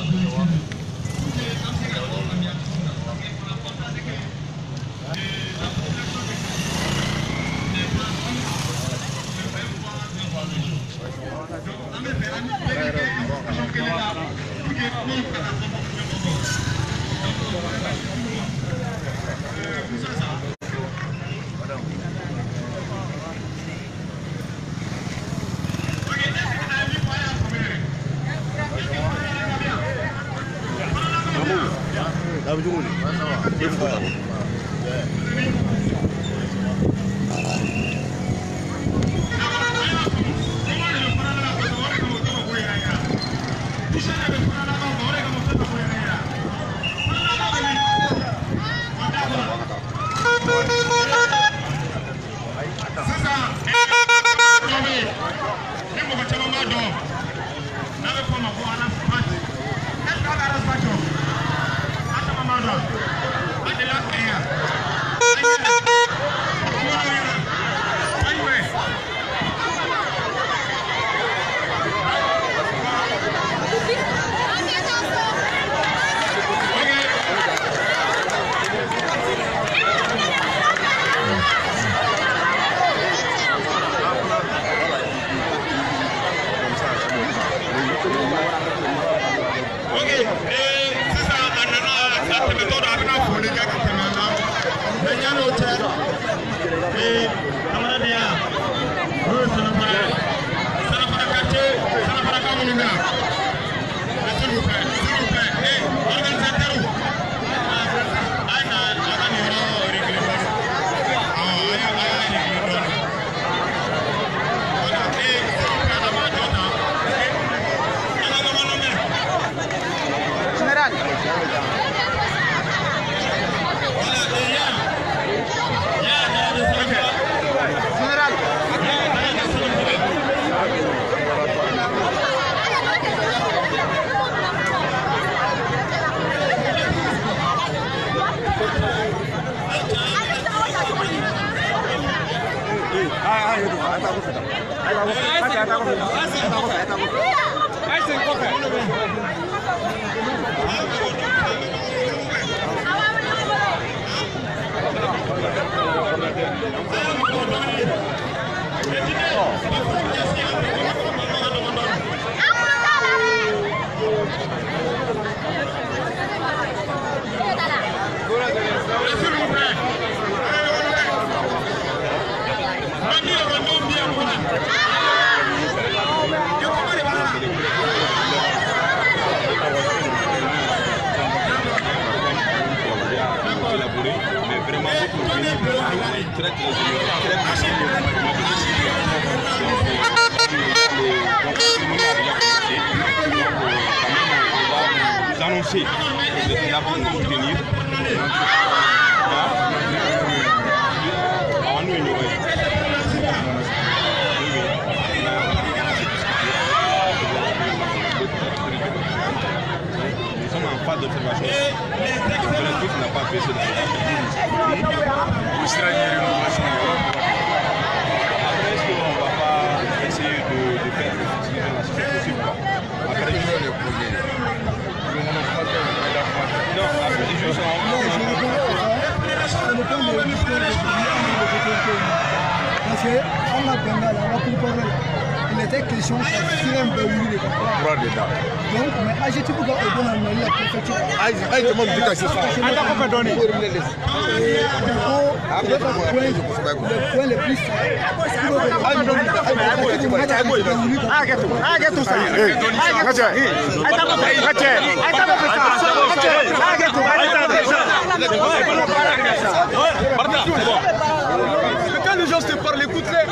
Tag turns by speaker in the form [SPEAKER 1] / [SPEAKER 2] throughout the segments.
[SPEAKER 1] Quand les gens se parlent, écoute-les.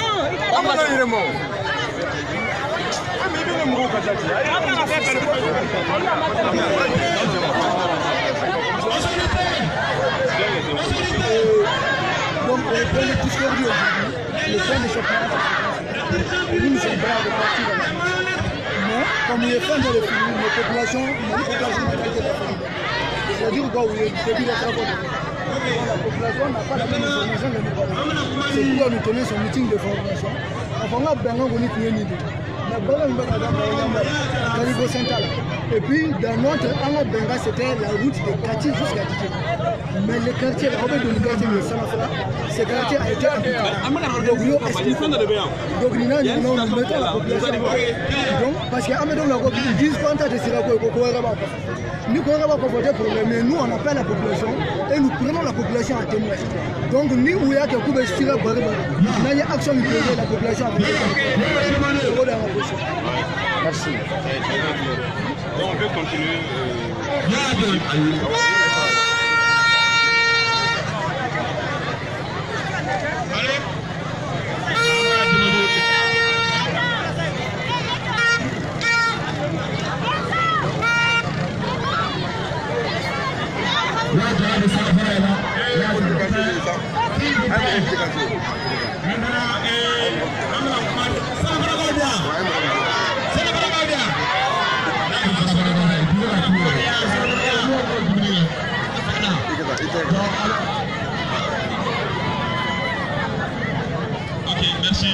[SPEAKER 2] Donc, dans le discours d'aujourd'hui, le point de championnat, nous sommes prêts à repartir dans la finale. Mais, comme il est fin de la finale, les populations n'ont pas été la finale. C'est-à-dire qu'il y a eu début de travaux. La population n'a pas la même information que nous. C'est pourquoi nous tenons ce meeting de formation. Enfin, on a bien entendu qu'il y a une idée. Et puis dans notre Anga Benga, c'était la route de Kati jusqu'à Djidji. Mais le quartier, la route de quartier de Sanafra, ce quartier a été amputé. Donc nous mettons la population. Donc parce qu'à Amédon, ils disent qu'on a décidé nous mais nous on appelle la population et nous prenons la population à témoin. Donc nous où il y a quelque chose de il y a action de la population.
[SPEAKER 3] Merci.
[SPEAKER 1] Bon, on peut continuer.
[SPEAKER 4] Ok, merci.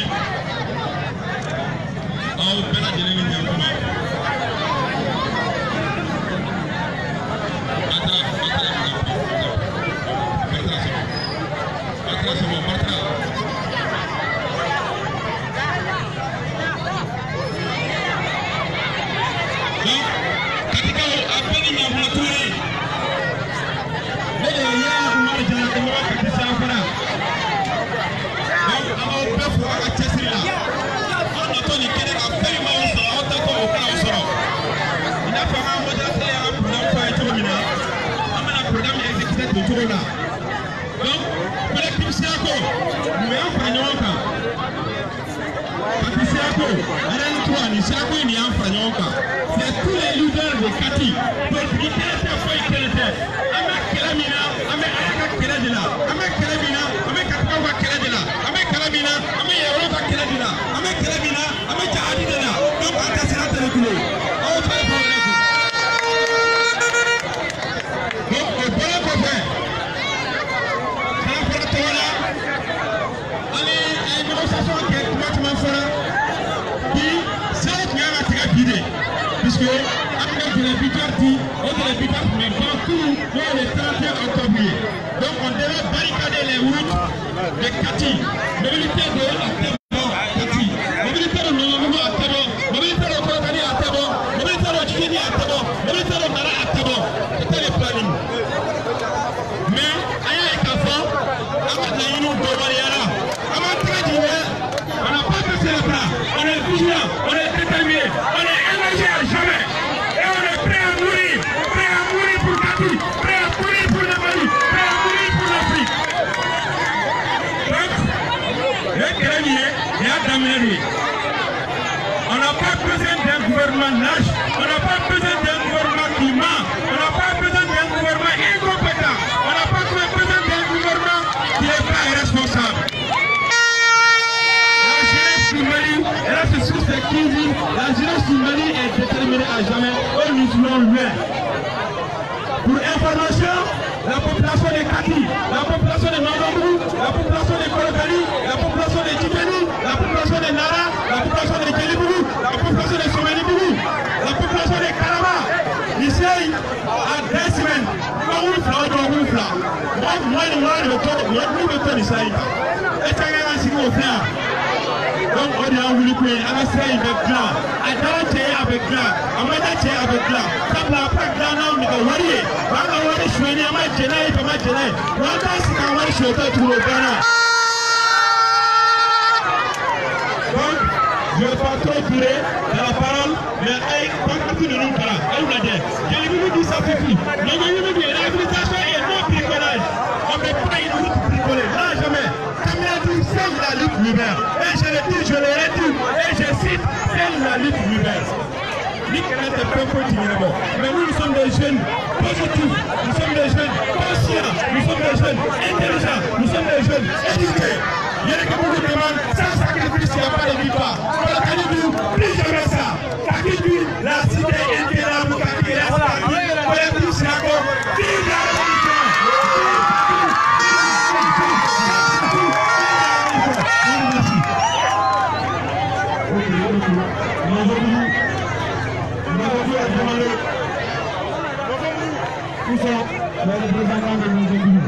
[SPEAKER 4] C'est tous les leaders de Kati. Donc, il était puisque après les buteurs dit, les buteurs mais pas tout pour le 31 octobre. Donc on devait barricader les routes de Kati, mobilité de Atebo, Kati, mobilité de Nongomo Atebo, mobilité de Kotani Atebo, mobilité de Chini Atebo, mobilité de Nara Atebo. C'était le planning. Mais Aya et Kafa, Amat Naïnou Dobariara, Amat Kadine, on n'a pas baissé les bras, on est vigilant, on est déterminé, on est engagé à jamais. Et on est prêt à mourir pour Kati, prêt à mourir pour le Mali, prêt à mourir pour l'Afrique. Donc, le Kérémier est à Damien. On n'a pas besoin d'un gouvernement lâche, on n'a pas besoin d'un gouvernement qui ment, on n'a pas besoin d'un gouvernement incompétent, on n'a pas besoin d'un gouvernement qui n'est pas irresponsable. La jeunesse du Mali, elle a ce source de cuisine, la jeunesse du Mali est déterminée à jamais, et nous voulons loin. Pour information, la population de Kati, la population de Nangambou, la population de Kolokani, la population de Tibeni, la population de Nara, la population de Djelibougou, la population de Somenibougou, la population de Karama, ici à 2 semaines, moi, donc on est en voulu que avec gland, à Daraché avec gland, à Madaché avec gland, ça n'a pas gland, on est warrié, on a warrié, je suis à ma génère, pas ma génère, on a si on warrié, je suis tout le Ghana. Donc, je ne vais pas trop durer dans la parole, mais quand tu ne nous parles, elle l'a dit, je lui dis ça suffit. Non, mais l'habilitation est non bricolage. On ne met pas une route bricolée, là jamais. C'est la lutte libère. Et je le dis, je le redis, et je cite, c'est la lutte libère. Mais nous sommes des jeunes positifs, nous sommes des jeunes conscients, nous sommes des jeunes intelligents, nous sommes des jeunes éduqués. Il y a des gens qui demandent, sans sacrifice, il n'y a pas de victoire. Plus jamais ça. Kakidou, la cité intérieure, Kakidou, la cité, c'est encore, vive la révolution. Où sont les représentants de nos élus?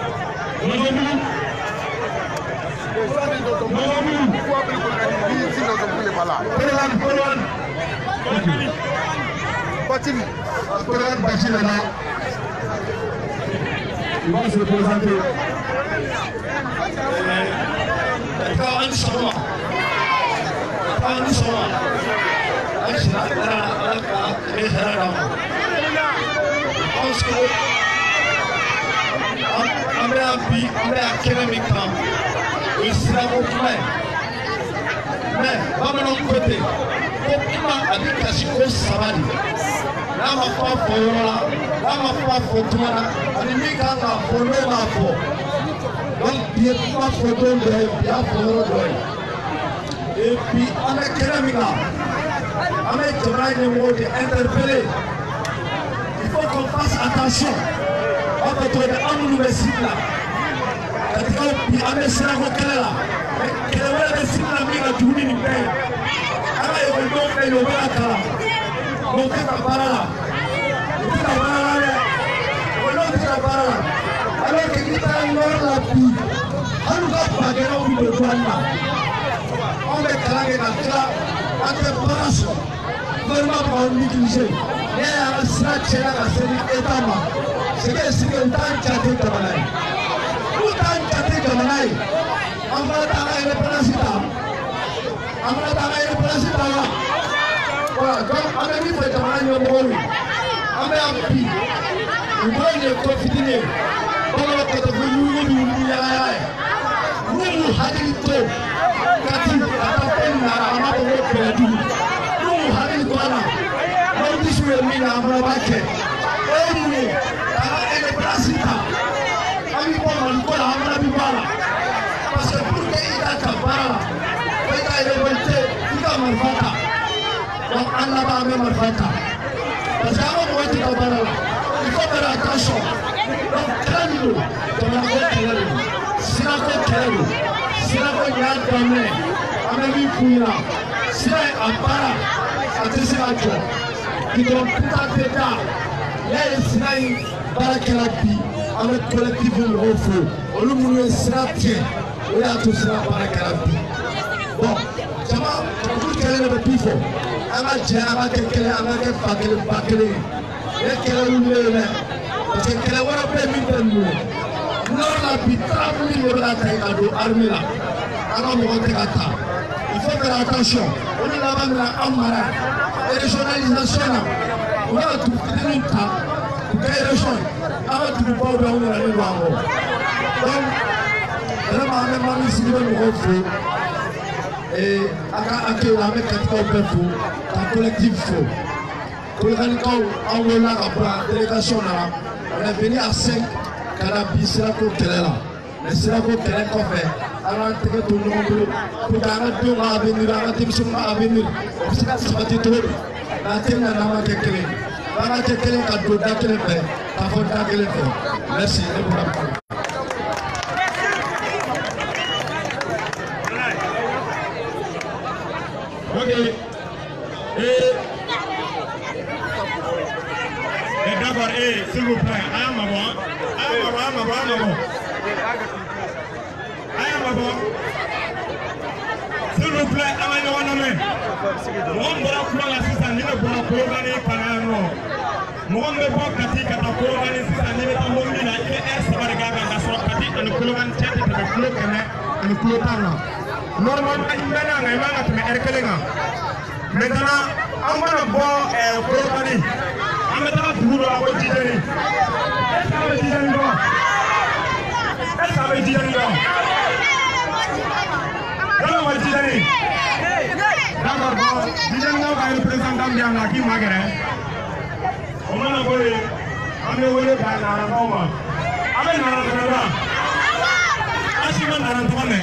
[SPEAKER 4] Ils vont se présenter.
[SPEAKER 3] Mais bamanan côté ko kuma a bɛ kasi ko saba de n'a ma fɔ a fɔ yɔrɔ la n'a ma fɔ a fɔ tuma na ani min kan k'a fɔ n'o b'a fɔ donc bi ye kuma fɔ don dɔ ye bi y'a fɔ yɔrɔ dɔ ye et puis an bɛ kɛnɛ min kan an bɛ jamana ɲɛmɔgɔw de interpeller il faut qu'on fasse attention an bɛ cogo di an minnu bɛ sigi la katika bi an bɛ sirako kɛlɛ la. Kɛlɛ wɛrɛ bɛ sigi la min ka jugu ni nin bɛɛ ye an ka ekɔlidenw filɛ nin ye o bɛ ka kalan mɛ u tɛ ka baara la u tɛ ka baara la dɛ ekɔlidenw tɛ ka baara la alors que n'i taara yɔrɔ la bi hali u ka bagɛrɛw bɛ don douane na anw bɛ kalan kɛ ka tila an tɛ baara sɔrɔ gouvernement b'anw négligé ne y'an ka sira tiɲɛna ka se ni état ma c'est que u t'an jate jamana ye n'u t'an jate jamana ye. An fana t'an ka indépendance ta an fana t'an ka indépendance ta wa voilà donc an bɛ min fɔ jamana ɲɛmɔgɔw ye an bɛ yan bi u b'o ɲɛ ko fitinin ye bamananw ko ten ko yugu ni wuli yaala yaala ye n'u m'u hakili to kati ka taa fɛn nara an b'a fɔ ko bɛlɛdugu n'u m'u hakili to a la n'aw disi ye min na an fana b'a kɛ o ye mun ye k'an ka indépendance ta an bɛ bɔ maliko la an fana bɛ bɔ a la. Parce que pour que il a kabara, il a révolté, il a marfata. Donc Allah va même marfata. Parce qu'à un moment il kabara, il faut faire attention. Donc calme-nous, comme on a dit, si la côte calme, si la côte y a donné, on a vu fouiller, si la a para, à tester la joie, qui doit tout à fait là, il y a une sinaï, barakalabi, avec collectif au refou, on nous mouille sinaï. O y'a to sira baara kɛra bi bon jama jɛkulu kɛlɛ de bɛ bi fɔ an ka jɛ an ka kɛ kelen an ka kɛ fa kelen ba kelen ye kɛlɛ ninnu ye dɛ parce que kɛlɛ wɛrɛ bɛ min tɛ ninnu ye nɔrɔ la bi taabolo de bɛ ka ta ka don armée la an ka mɔgɔ tɛ ka taa il faut faire attention olu laban bɛna an mara régionalisation na u bɛna dugu fitinin ta u kɛ région an ka dugubaw bɛ anw yɛrɛ de b'an kɔ donc. Vraiment, an bɛ mami sigi bɛ mɔgɔw fo an ka accueil la an bɛ katikaw bɛɛ fo ka collectif fo kolokanikaw an wolola ka bɔ yan délégation nana on est venu à 5 ka na bi sirako kɛlɛ la mais sirako kɛlɛ kɔfɛ an k'an tɛgɛ to ɲɔgɔn bolo pour que an ka denw ka avenir an ka denmisɛnninw ka avenir o bɛ se ka sabati cogo di n'an tɛ na n'an ma kɛ kelen an ka kɛ kelen ka don da kelen fɛ ka fɔ da kelen fɛ merci ne bɔra bi.
[SPEAKER 4] Ok. D'accord, s'il vous plaît, s'il vous plaît, normalement, il maintenant, on va le Kolokani. On va le boulot à votre Est-ce que ça veut dire Est-ce que ça veut dire d'accord, bon, Dijango va représenter Diana qui m'a gagné. On va le voler. On va le voler par la Roma. Avec la Roma. Est-ce que vous avez un tournée?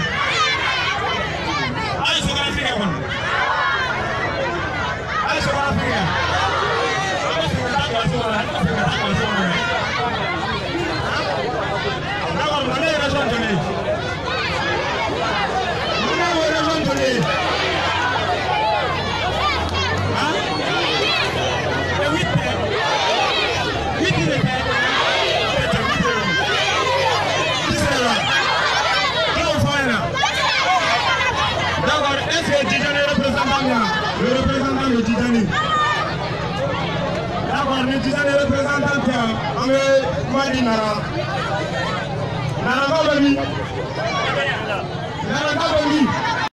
[SPEAKER 4] Allez, c'est la fille. Allez, c'est la fille. D'accord, on est rejoint. Hein? 8 il était.
[SPEAKER 5] président et représentant an bɛ kuma di Nara Narakaw bɛ min Narakaw bɛ min